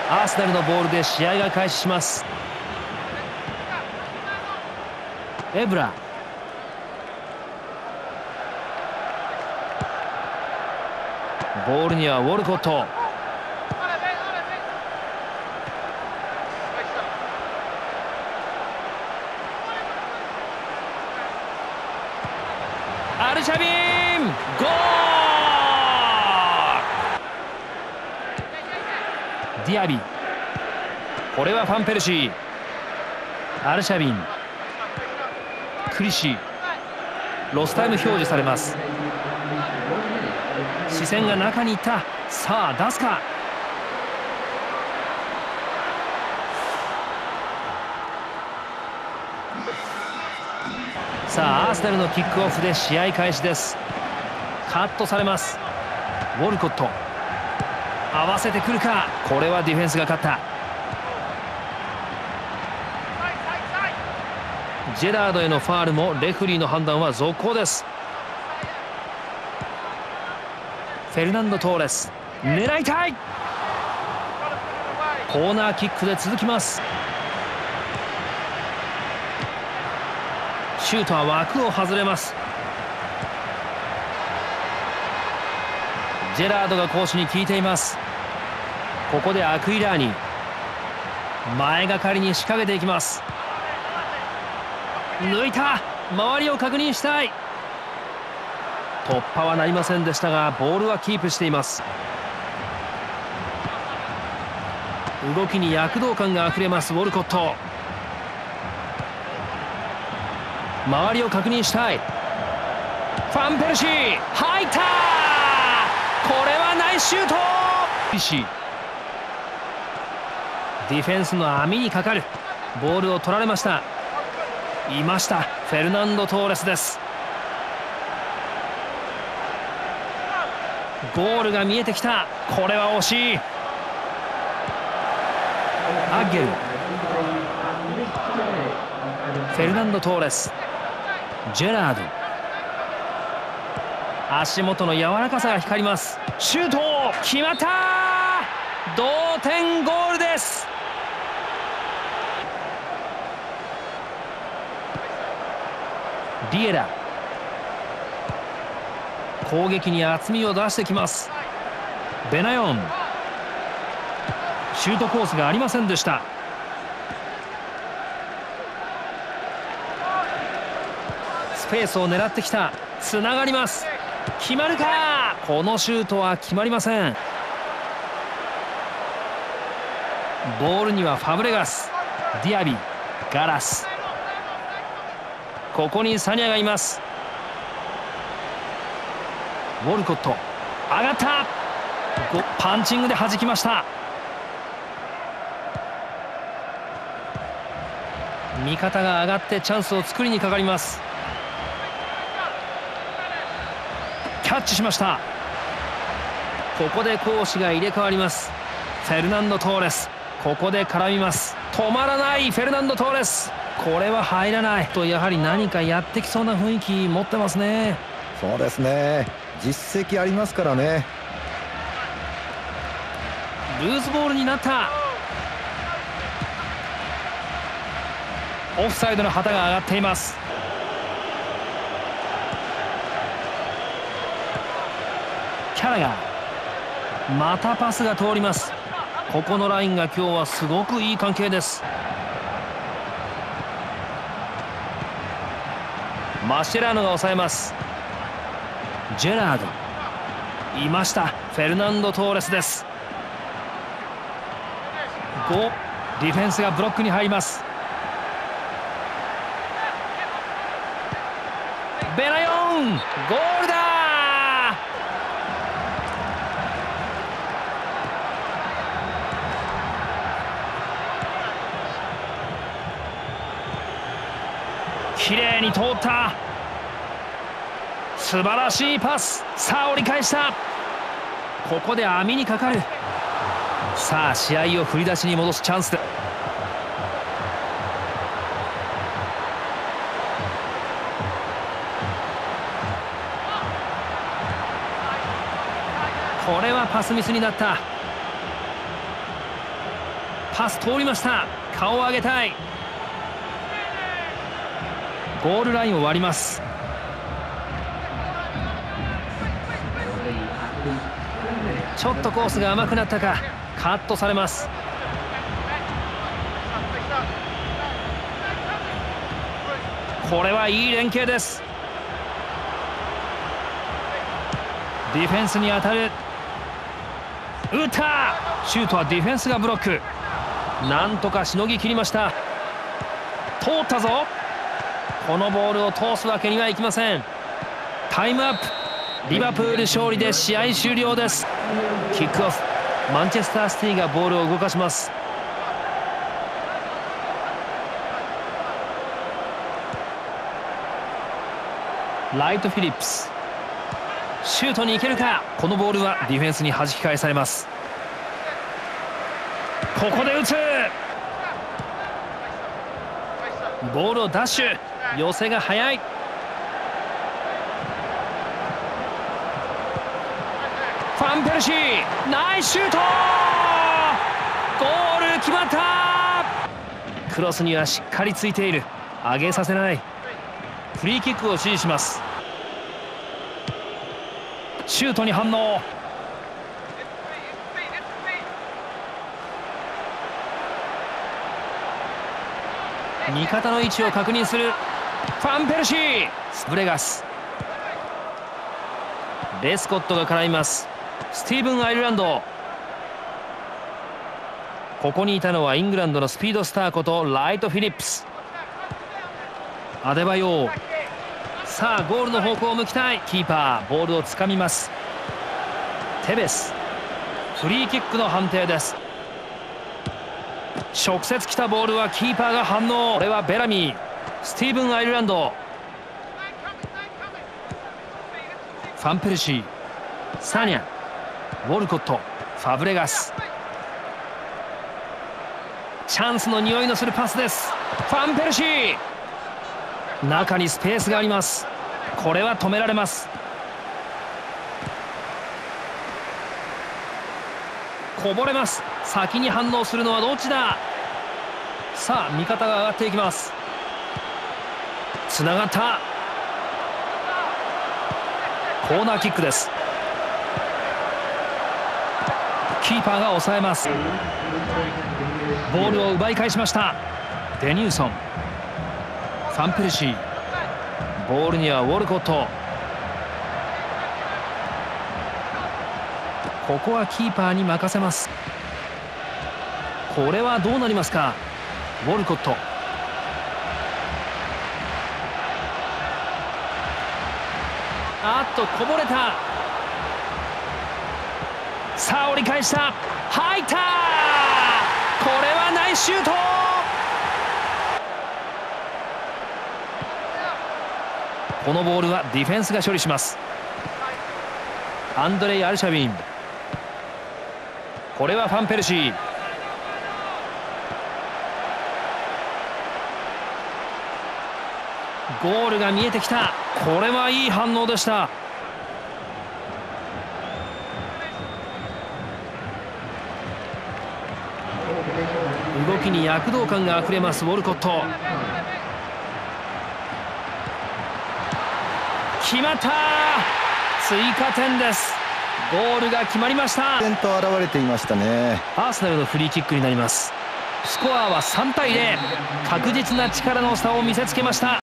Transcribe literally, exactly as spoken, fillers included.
アーセナルのボールで試合が開始します。エブラ、ボールにはウォルコット。アルシャビン、ゴール。ディアビ、これはファンペルシー。アルシャビン、クリシ、ロスタイム表示されます。視線が中にいった。さあ出すか。さあアーセナルのキックオフで試合開始です。カットされます。ウォルコット、合わせてくるか。これはディフェンスが勝った。ジェラードへのファールもレフェリーの判断は続行です。フェルナンド・トーレス、狙いたい。コーナーキックで続きます。シュートは枠を外れます。ジェラードが攻守に効いています。ここでアクイラーニ、前がかりに仕掛けていきます。抜いた。周りを確認したい。突破はなりませんでしたがボールはキープしています。動きに躍動感があふれますウォルコット。周りを確認したい。ファンペルシー、入った。これはナイスシュート。ディフェンスの網にかかる。ボールを取られました。いました、フェルナンド・トーレスです。ゴールが見えてきた。これは惜しい。アッゲル、フェルナンド・トーレス、ジェラード、足元の柔らかさが光ります。シュート決まった。同点ゴールです。リエラ、攻撃に厚みを出してきます。ベナヨン、シュートコースがありませんでした。スペースを狙ってきた。つながります。決まるか。このシュートは決まりません。ボールにはファブレガス、ディアビ、ガラス、ここにサニャがいます。ウォルコット、上がった。パンチングで弾きました。味方が上がってチャンスを作りにかかります。キャッチしました。ここで攻守が入れ替わります。フェルナンド・トーレス、ここで絡みます。止まらないフェルナンド・トーレス。これは入らないと、やはり何かやってきそうな雰囲気持ってますね。 そうですね、実績ありますからね。 ルーズボールになった。オフサイドの旗が上がっています。キャラがまたパスが通ります。ここのラインが今日はすごくいい関係です。マシェラーノが抑えます。ジェラードいました。フェルナンド・トーレスです。ご、ディフェンスがブロックに入ります。ベナヨン、ゴールだ。綺麗に通った。素晴らしいパス。さあ折り返した。ここで網にかかる。さあ試合を振り出しに戻すチャンスで、これはパスミスになった。 パス通りました。顔を上げたい。ゴールラインを割ります。ちょっとコースが甘くなったか。カットされます。これはいい連携です。ディフェンスに当たる。打った。シュートはディフェンスがブロック。なんとかしのぎきりました。通ったぞ。このボールを通すわけにはいきません。タイムアップ。リバプール勝利で試合終了です。キックオフ。マンチェスターシティがボールを動かします。ライト・フィリップス、シュートに行けるか。このボールはディフェンスに弾き返されます。ここで打つ。ボールをダッシュ。寄せが速い。ファンペルシー、ナイスシュート。ゴール決まった。クロスにはしっかりついている。上げさせない。フリーキックを指示します。シュートに反応。味方の位置を確認する。ファンペルシー、スプレガス、レスコットが絡みます。スティーブン・アイルランド。ここにいたのはイングランドのスピードスターことライト・フィリップス。アデバヨー。さあゴールの方向を向きたい。キーパーボールをつかみます。テベス。フリーキックの判定です。直接来たボールはキーパーが反応。これはベラミー。スティーブン・アイルランド。ファンペルシー、サニャ、ウォルコット、ファブレガス。チャンスの匂いのするパスです。ファンペルシー。中にスペースがあります。これは止められます。こぼれます。先に反応するのはどっちだ。さあ味方が上がっていきます。つながった。コーナーキックです。キーパーが抑えます。ボールを奪い返しました。デニューソン、ファンペルシー。ボールにはウォルコット。ここはキーパーに任せます。これはどうなりますか。ウォルコット。あっとこぼれた。さあ折り返した。入った。これはナイスシュート。このボールはディフェンスが処理します。アンドレイ・アルシャビン。これはファンペルシー。ゴールが見えてきた。これはいい反応でした。動きに躍動感があふれますウォルコット。決まった。追加点です。ゴールが決まりました。 点と現れていましたね。 アーセナルのフリーキックになります。スコアはさんたいゼロ。確実な力の差を見せつけました。